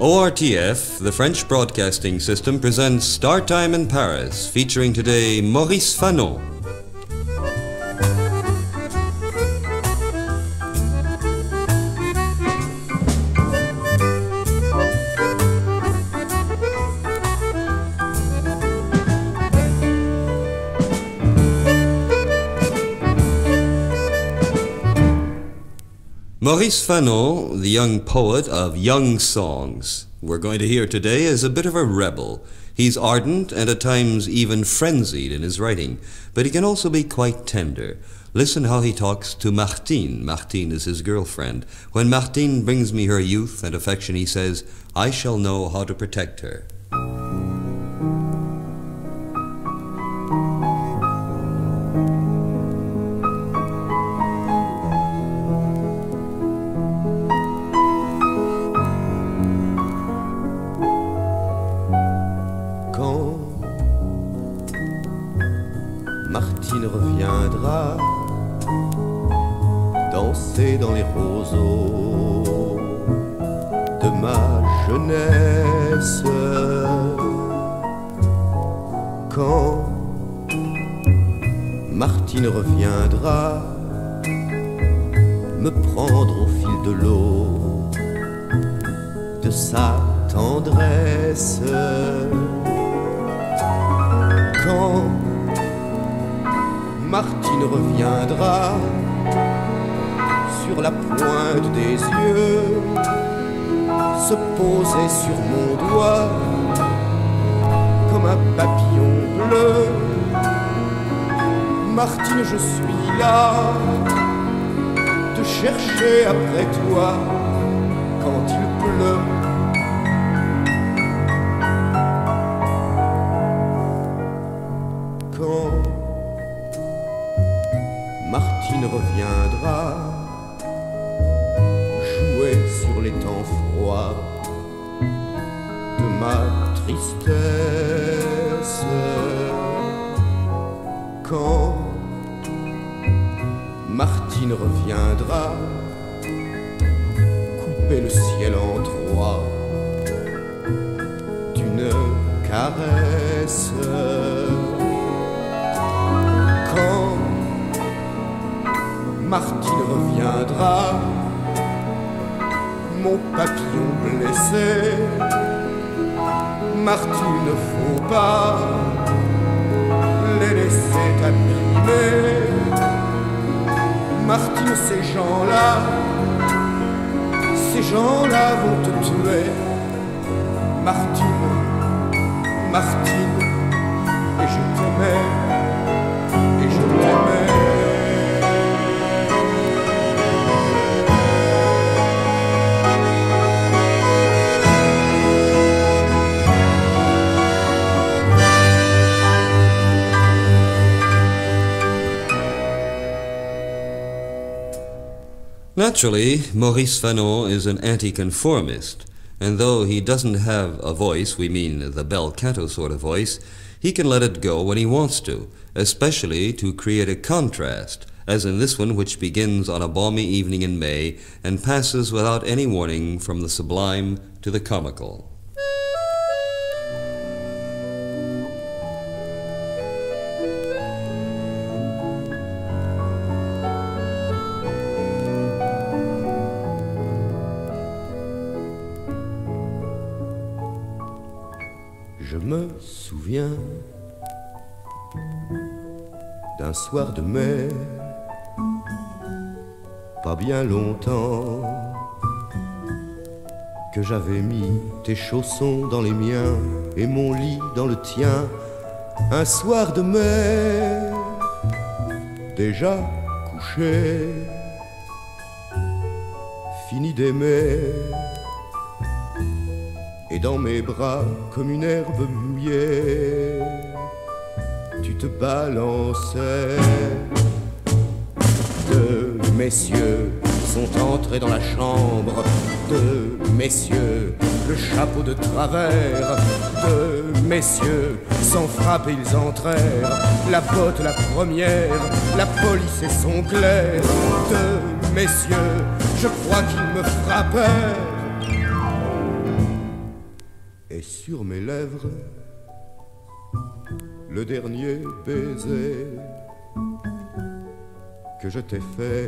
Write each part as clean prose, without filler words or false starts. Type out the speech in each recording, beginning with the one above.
ORTF, the French Broadcasting System, presents Star Time in Paris, featuring today Maurice Fanon. Maurice Fanon, the young poet of young songs, we're going to hear today, is a bit of a rebel. He's ardent and at times even frenzied in his writing, but he can also be quite tender. Listen how he talks to Martine. Martine is his girlfriend. When Martine brings me her youth and affection, he says, I shall know how to protect her. Martine reviendra danser dans les roseaux de ma jeunesse. Quand Martine reviendra me prendre au fil de l'eau de sa tendresse. Quand Martine reviendra sur la pointe des yeux, se poser sur mon doigt comme un papillon bleu. Martine, je suis là, te chercher après toi quand il pleut. Martine reviendra jouer sur les temps froids de ma tristesse. Quand Martine reviendra couper le ciel en trois d'une caresse. Quand Martine reviendra, mon papillon blessé. Martine, ne faut pas les laisser t'abîmer. Martine, ces gens-là vont te tuer. Martine, Martine, et je t'aimais, et je t'aimais. Naturally, Maurice Fanon is an anti-conformist, and though he doesn't have a voice, we mean the bel canto sort of voice, he can let it go when he wants to, especially to create a contrast, as in this one, which begins on a balmy evening in May and passes without any warning from the sublime to the comical. Je me souviens d'un soir de mai, pas bien longtemps, que j'avais mis tes chaussons dans les miens et mon lit dans le tien. Un soir de mai, déjà couché, fini d'aimer. Et dans mes bras, comme une herbe mouillée, tu te balançais. Deux messieurs sont entrés dans la chambre. Deux messieurs, le chapeau de travers. Deux messieurs, sans frapper ils entrèrent. La botte la première, la police et son clerc. Deux messieurs, je crois qu'ils me frappèrent. et sur mes lèvres le dernier baiser que je t'ai fait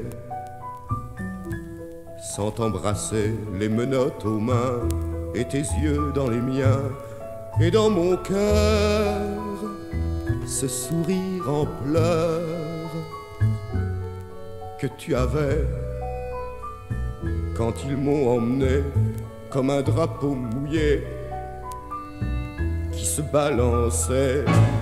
sans t'embrasser, les menottes aux mains et tes yeux dans les miens, et dans mon cœur ce sourire en pleurs que tu avais quand ils m'ont emmené comme un drapeau mouillé qui se balançait.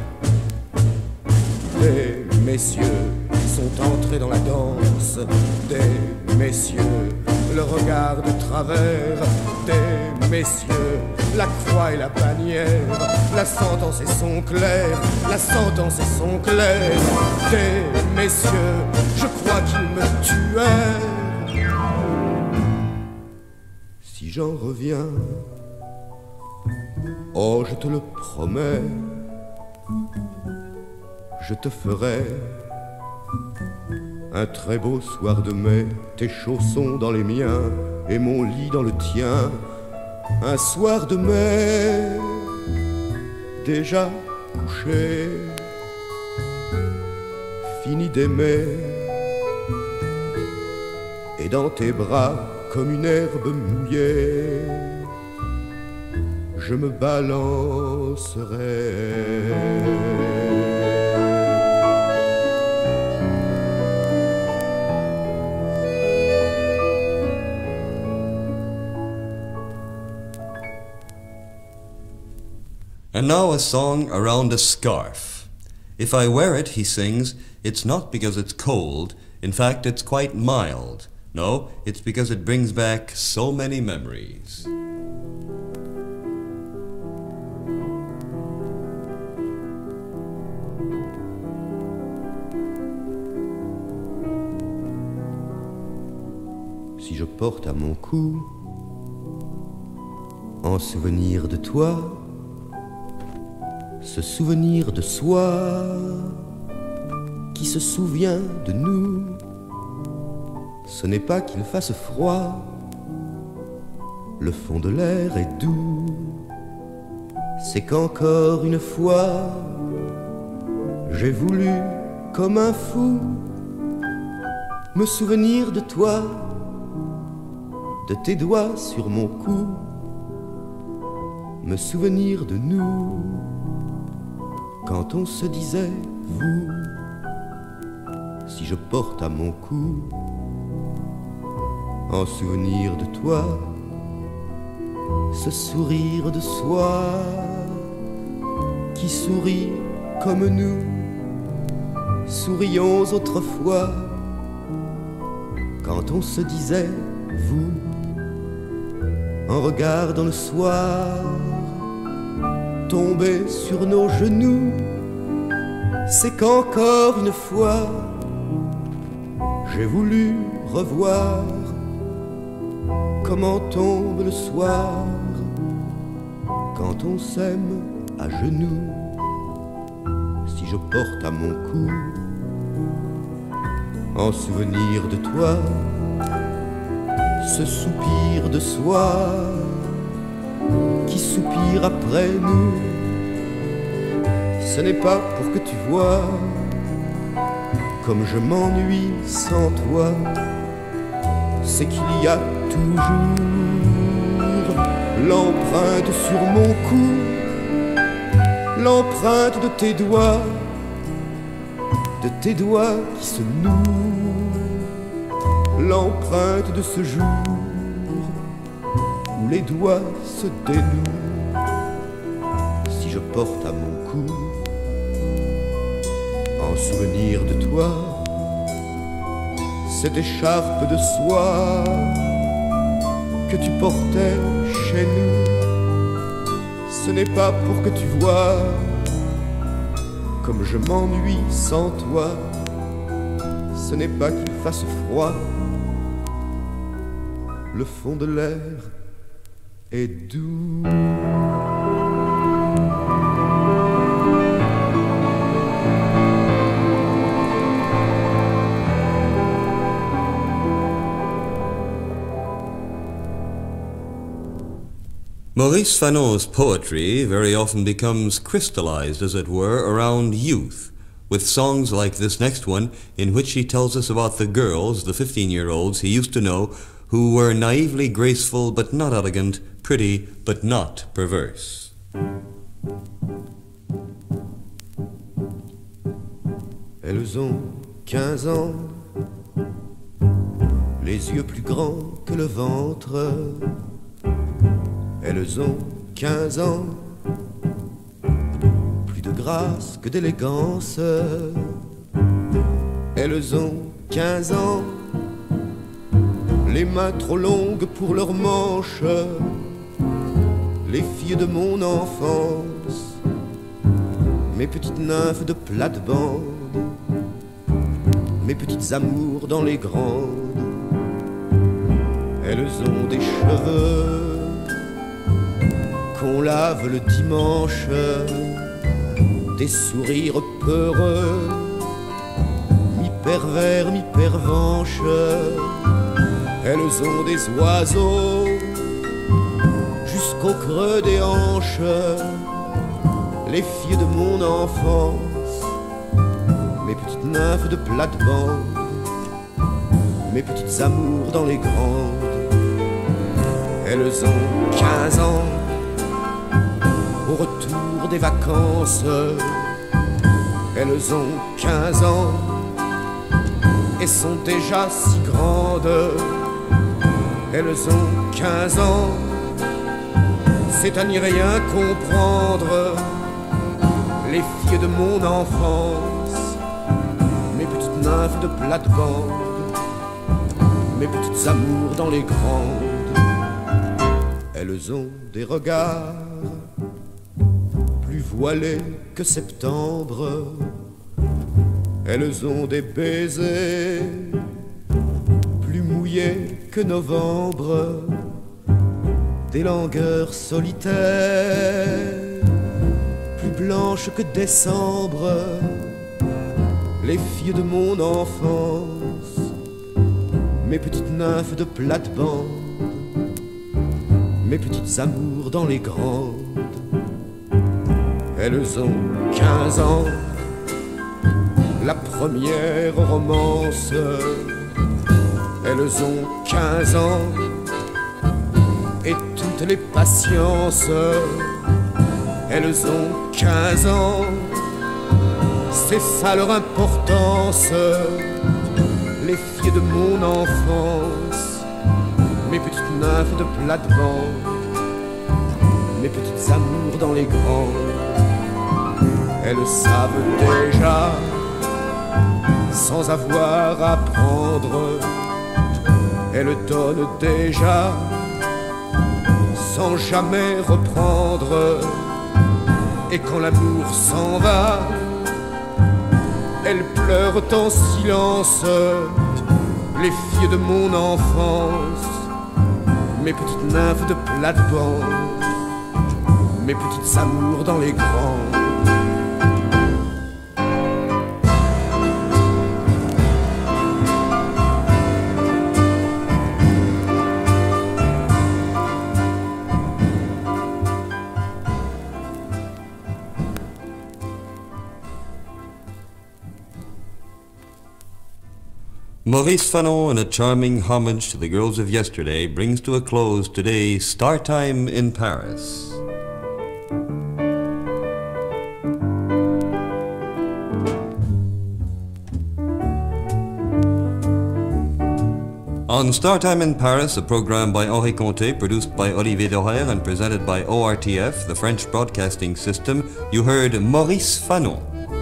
Des messieurs sont entrés dans la danse, des messieurs le regard de travers, des messieurs la croix et la bannière, la sentence et son clair, la sentence et son clair. Des messieurs, je crois qu'ils me tuèrent. Si j'en reviens, oh je te le promets, je te ferai un très beau soir de mai, tes chaussons dans les miens et mon lit dans le tien. Un soir de mai, déjà couché, fini d'aimer, et dans tes bras comme une herbe mouillée, je me balancerai. And now a song around a scarf. If I wear it, he sings, it's not because it's cold. In fact, it's quite mild. No, it's because it brings back so many memories. Si je porte à mon cou, en souvenir de toi, ce souvenir de soi qui se souvient de nous, ce n'est pas qu'il fasse froid, le fond de l'air est doux, c'est qu'encore une fois, j'ai voulu, comme un fou, me souvenir de toi, de tes doigts sur mon cou, me souvenir de nous, quand on se disait vous. Si je porte à mon cou, en souvenir de toi, ce sourire de soi qui sourit comme nous sourions autrefois, quand on se disait vous, en regardant le soir tomber sur nos genoux, c'est qu'encore une fois j'ai voulu revoir comment tombe le soir quand on s'aime à genoux. Si je porte à mon cou, en souvenir de toi, ce soupir de soi qui soupire après nous, ce n'est pas pour que tu vois comme je m'ennuie sans toi, c'est qu'il y a toujours l'empreinte sur mon cou, l'empreinte de tes doigts qui se nouent, l'empreinte de ce jour où les doigts se dénouent. Si je porte à mon cou, en souvenir de toi, cette écharpe de soie que tu portais chez nous, ce n'est pas pour que tu vois comme je m'ennuie sans toi, ce n'est pas qu'il fasse froid, le fond de l'air est doux. Maurice Fanon's poetry very often becomes crystallized, as it were, around youth, with songs like this next one, in which he tells us about the girls, the 15-year-olds he used to know, who were naively graceful but not elegant, pretty but not perverse. Elles ont 15 ans, les yeux plus grands que le ventre. Elles ont 15 ans, plus de grâce que d'élégance. Elles ont 15 ans, les mains trop longues pour leurs manches. Les filles de mon enfance, mes petites nymphes de plate-bande, mes petites amours dans les grandes. Elles ont des cheveux qu'on lave le dimanche, des sourires peureux, mi-pervers, mi-pervenche. Elles ont des oiseaux jusqu'au creux des hanches, les filles de mon enfance, mes petites nymphes de plate-bande, mes petites amours dans les grandes. Elles ont 15 ans, au retour des vacances. Elles ont 15 ans et sont déjà si grandes. Elles ont 15 ans, c'est à n'y rien comprendre. Les filles de mon enfance, mes petites nymphes de plate-bande, mes petites amours dans les grandes. Elles ont des regards plus voilés que septembre. Elles ont des baisers plus mouillés que novembre, des langueurs solitaires plus blanches que décembre. Les filles de mon enfance, mes petites nymphes de plate-bande, mes petites amours dans les grandes. Elles ont 15 ans, la première romance. Elles ont 15 ans et toutes les patiences. Elles ont 15 ans, c'est ça leur importance. Les filles de mon enfance, mes petites nymphes de plate-bande, mes petites amours dans les grandes. Elles savent déjà, sans avoir à apprendre. Elles donnent déjà, sans jamais reprendre. Et quand l'amour s'en va, elles pleurent en silence. Les filles de mon enfance, mes petites nymphes de plate-bande, mes petites amours dans les grands. Maurice Fanon, in a charming homage to the girls of yesterday, brings to a close today's Star Time in Paris. On Star Time in Paris, a program by Henri Conté, produced by Olivier Doher and presented by ORTF, the French Broadcasting System, you heard Maurice Fanon.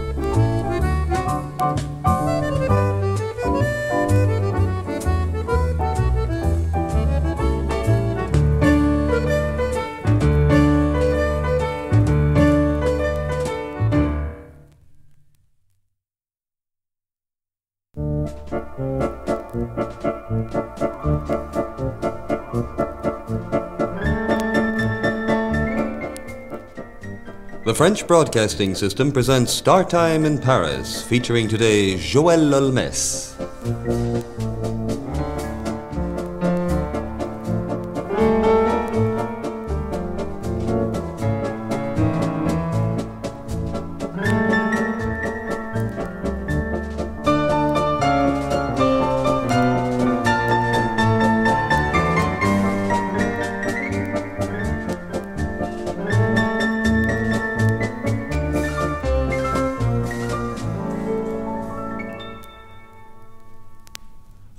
The French Broadcasting System presents Star Time in Paris, featuring today Joël Olmès.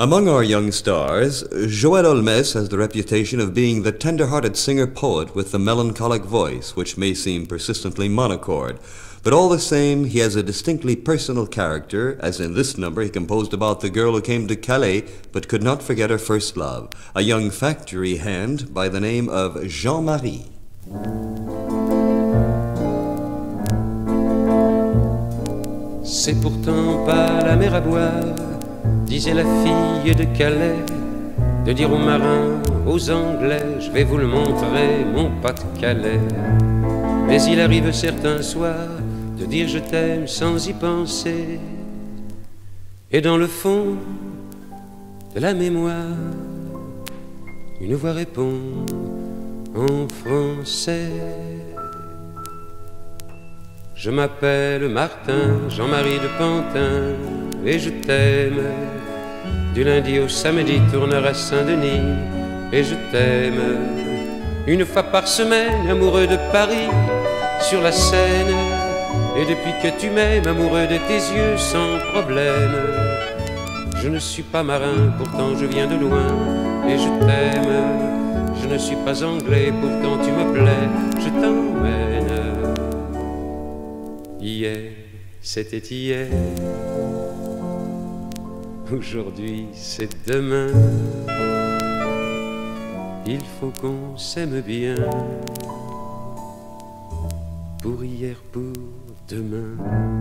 Among our young stars, Joël Olmès has the reputation of being the tender-hearted singer-poet with the melancholic voice, which may seem persistently monochord. But all the same, he has a distinctly personal character, as in this number he composed about the girl who came to Calais but could not forget her first love, a young factory hand by the name of Jean-Marie. C'est pourtant pas la mer à boire, disait la fille de Calais, de dire aux marins, aux Anglais, je vais vous le montrer, mon Pas-de-Calais. Mais il arrive certains soirs de dire je t'aime sans y penser. Et dans le fond de la mémoire, une voix répond en français. Je m'appelle Martin, Jean-Marie de Pantin, et je t'aime. Du lundi au samedi, tourneur à Saint-Denis, et je t'aime. Une fois par semaine, amoureux de Paris, sur la Seine. Et depuis que tu m'aimes, amoureux de tes yeux, sans problème. Je ne suis pas marin, pourtant je viens de loin, et je t'aime. Je ne suis pas anglais, pourtant tu me plais, je t'emmène. Hier, c'était hier. Aujourd'hui, c'est demain. Il faut qu'on s'aime bien. Pour hier, pour demain.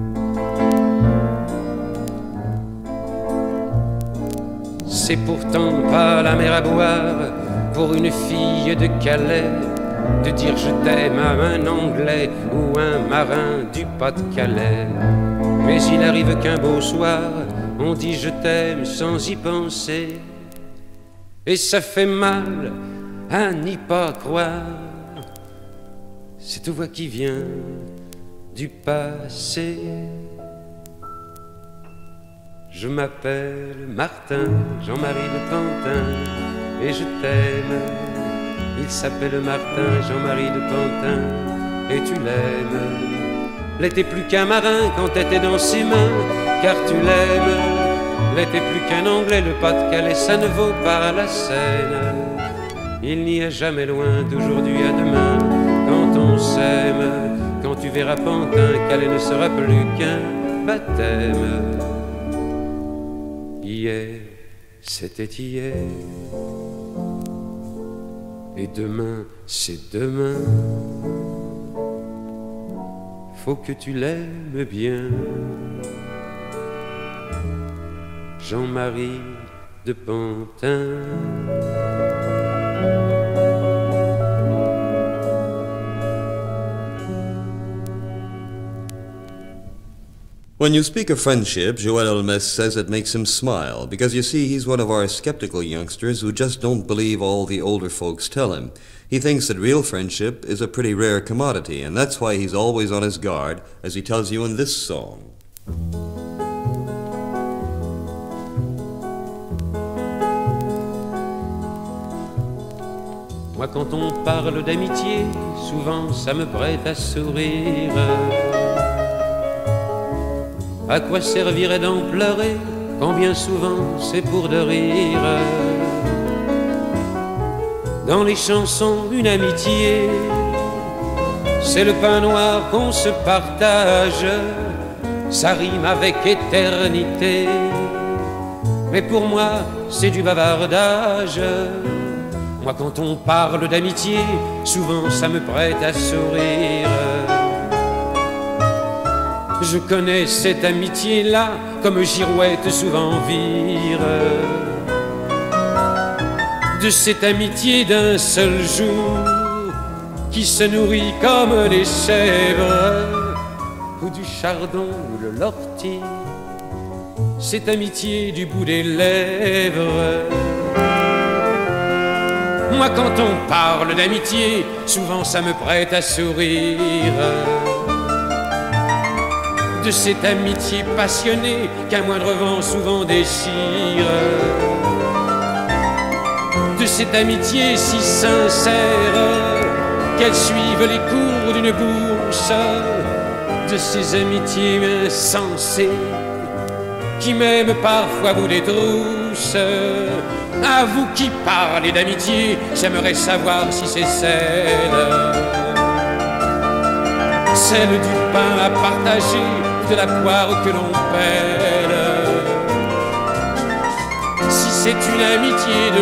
C'est pourtant pas la mer à boire pour une fille de Calais de dire je t'aime à un Anglais ou un marin du Pas-de-Calais. Mais il arrive qu'un beau soir, on dit je t'aime sans y penser. Et ça fait mal à n'y pas croire. Cette voix qui vient du passé. Je m'appelle Martin, Jean-Marie de Pantin, et je t'aime. Il s'appelle Martin, Jean-Marie de Pantin, et tu l'aimes. L'était plus qu'un marin quand t'étais dans ses mains, car tu l'aimes. L'était plus qu'un Anglais, le Pas-de-Calais, ça ne vaut pas la Seine. Il n'y a jamais loin d'aujourd'hui à demain, quand on s'aime. Quand tu verras Pantin, Calais ne sera plus qu'un baptême. Hier, c'était hier. Et demain, c'est demain. Faut que tu l'aimes bien. Jean-Marie de Pantin. When you speak of friendship, Joël Olmès says it makes him smile, because you see he's one of our skeptical youngsters who just don't believe all the older folks tell him. He thinks that real friendship is a pretty rare commodity, and that's why he's always on his guard, as he tells you in this song. Moi quand on parle d'amitié, souvent ça me prête à sourire. À quoi servirait d'en pleurer quand bien souvent c'est pour de rire? Dans les chansons, une amitié, c'est le pain noir qu'on se partage. Ça rime avec éternité, mais pour moi c'est du bavardage. Moi quand on parle d'amitié, souvent ça me prête à sourire. Je connais cette amitié-là comme girouette souvent vire. De cette amitié d'un seul jour qui se nourrit comme les chèvres ou du chardon ou le l'ortie. Cette amitié du bout des lèvres. Moi quand on parle d'amitié, souvent ça me prête à sourire. De cette amitié passionnée qu'un moindre vent souvent déchire. De cette amitié si sincère qu'elle suive les cours d'une bourse. De ces amitiés insensées qui m'aime parfois vous des trousses. À vous qui parlez d'amitié, j'aimerais savoir si c'est celle du pain à partager, de la poire que l'on pèle. Si c'est une amitié de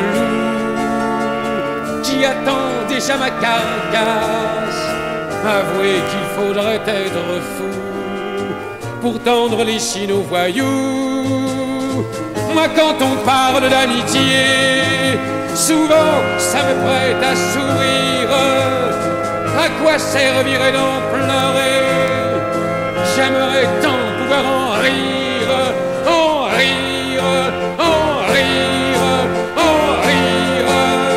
loup qui attend déjà ma carcasse, avouez qu'il faudrait être fou pour tendre les chines aux voyous. Moi quand on parle d'amitié, souvent ça me prête à sourire. À quoi servirait d'en pleurer? J'aimerais tant pouvoir en rire, en rire, en rire, en rire.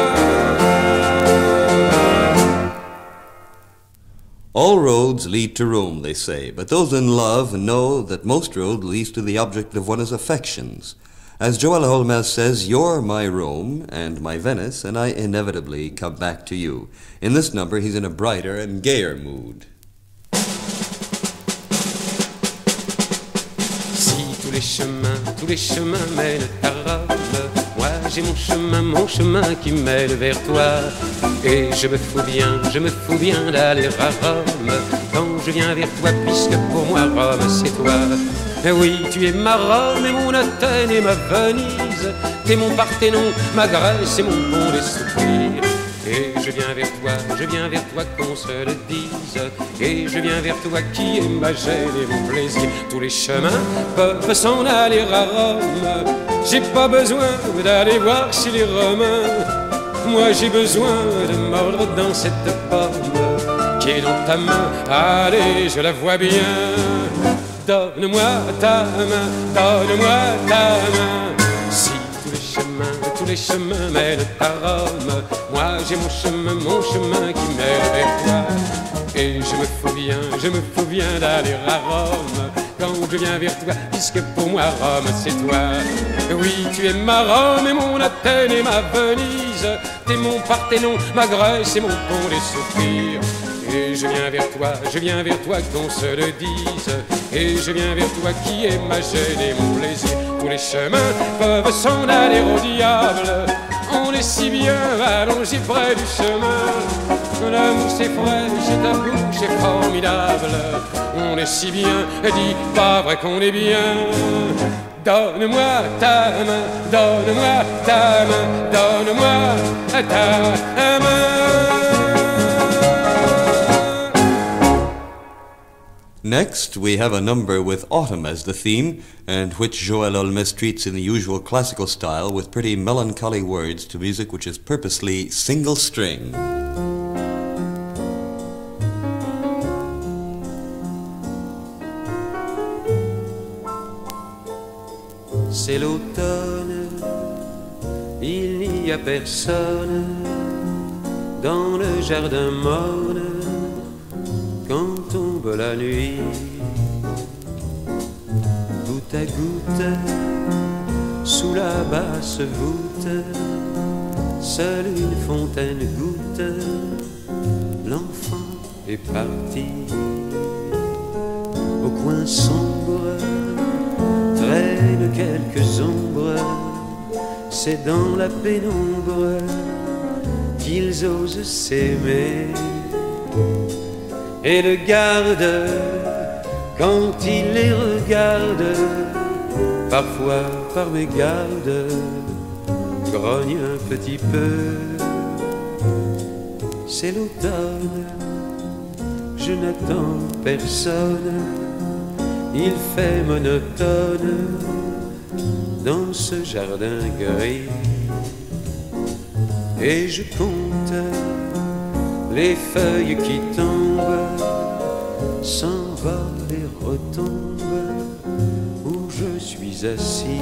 All roads lead to Rome, they say, but those in love know that most road leads to the object of one's affections. As Joel Holmes says, you're my Rome and my Venice, and I inevitably come back to you. In this number, he's in a brighter and gayer mood. Si tous les chemins mènent à Rome, moi j'ai mon chemin qui mène vers toi. Et je me fous bien d'aller à Rome quand je viens vers toi, puisque pour moi Rome c'est toi. Et oui, tu es ma Rome et mon Athènes et ma Venise. T'es mon Parthénon, ma Grèce et mon pont des soupirs. Et je viens vers toi qu'on se le dise. Et je viens vers toi qui est ma gêne et mon plaisir. Tous les chemins peuvent s'en aller à Rome. J'ai pas besoin d'aller voir chez les Romains. Moi j'ai besoin de mordre dans cette pomme qui est dans ta main. Allez, je la vois bien. Donne-moi ta main, donne-moi ta main. Si tous les chemins mènent à Rome, moi j'ai mon chemin qui mène vers toi. Et je me fous bien d'aller à Rome quand je viens vers toi, puisque pour moi Rome c'est toi. Oui, tu es ma Rome et mon Athènes et ma Venise. T'es mon Parthénon, ma Grèce et mon pont des soupirs. Et je viens vers toi qu'on se le dise. Et je viens vers toi qui est ma gêne et mon plaisir. Tous les chemins peuvent s'en aller au diable. On est si bien allongé près du chemin. La mousse est fraîche et ta bouche est formidable. On est si bien, dis pas vrai qu'on est bien. Donne-moi ta main, donne-moi ta main, donne-moi ta main. Next, we have a number with autumn as the theme, and which Joel Holmes treats in the usual classical style with pretty melancholy words to music which is purposely single string. C'est l'automne, il n'y a personne dans le jardin morne. Quand tombe la nuit, goutte à goutte, sous la basse voûte, seule une fontaine goutte, l'enfant est parti. Au coin sombre, traînent quelques ombres, c'est dans la pénombre qu'ils osent s'aimer. Et le garde, quand il les regarde, parfois par mégarde, grogne un petit peu. C'est l'automne, je n'attends personne, il fait monotone dans ce jardin gris. Et je compte les feuilles qui tombent, s'envolent et retombent où je suis assis.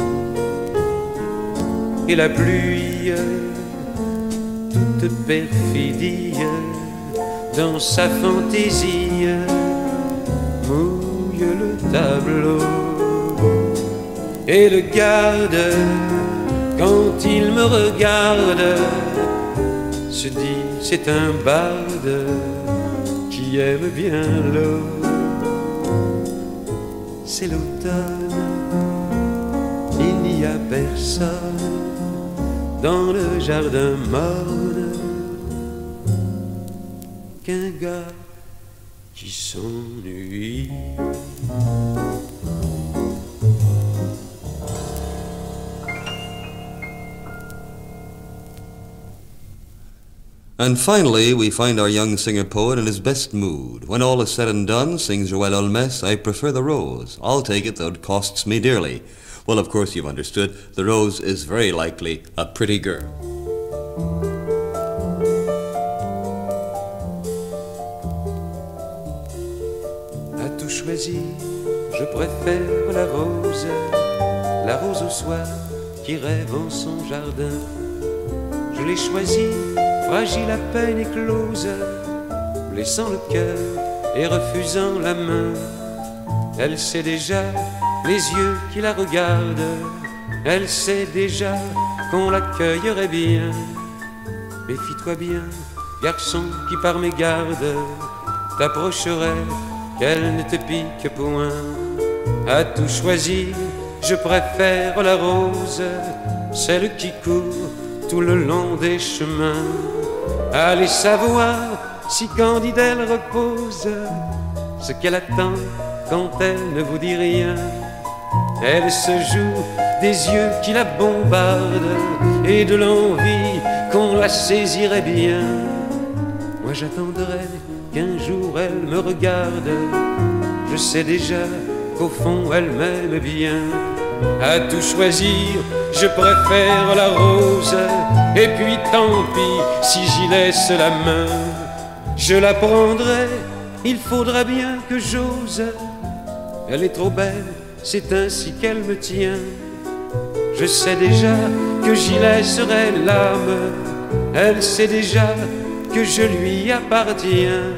Et la pluie, toute perfidie, dans sa fantaisie, mouille le tableau. Et le garde, quand il me regarde, se dit c'est un barde qui aime bien l'eau. C'est l'automne, n'y a personne dans le jardin morne qu'un gars qui s'ennuie. And finally, we find our young singer-poet in his best mood. When all is said and done, sings Joël Holmes, I prefer the rose. I'll take it, though it costs me dearly. Well, of course, you've understood. The rose is very likely a pretty girl. À tout choisir, je préfère la rose au soir qui rêve en son jardin. Je l'ai choisie, fragile à peine éclose, blessant le cœur et refusant la main. Elle sait déjà les yeux qui la regardent, elle sait déjà qu'on l'accueillerait bien. Méfie-toi bien, garçon qui par mégarde t'approcherait, qu'elle ne te pique point. À tout choisir, je préfère la rose, celle qui court tout le long des chemins. Allez savoir si candide elle repose, ce qu'elle attend quand elle ne vous dit rien. Elle se joue des yeux qui la bombardent et de l'envie qu'on la saisirait bien. Moi j'attendrai qu'un jour elle me regarde, je sais déjà qu'au fond elle m'aime bien. À tout choisir, je préfère la rose, et puis tant pis si j'y laisse la main. Je la prendrai, il faudra bien que j'ose. Elle est trop belle, c'est ainsi qu'elle me tient. Je sais déjà que j'y laisserai l'âme, elle sait déjà que je lui appartiens.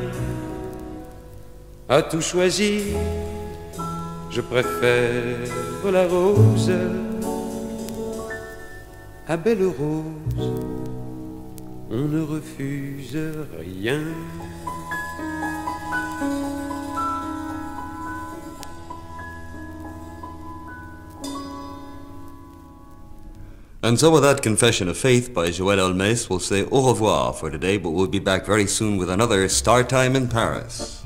À tout choisir, je préfère la rose. À belle rose, on ne refuse rien. And so with that confession of faith by Joël Holmes, we'll say au revoir for today, but we'll be back very soon with another Star Time in Paris.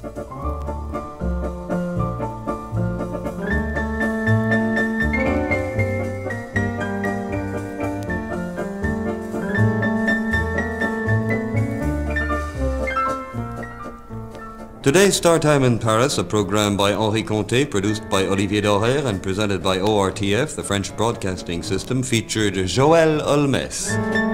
Today's Star Time in Paris, a program by Henri Conté, produced by Olivier Daurère and presented by ORTF, the French Broadcasting System, featured Joël Holmes.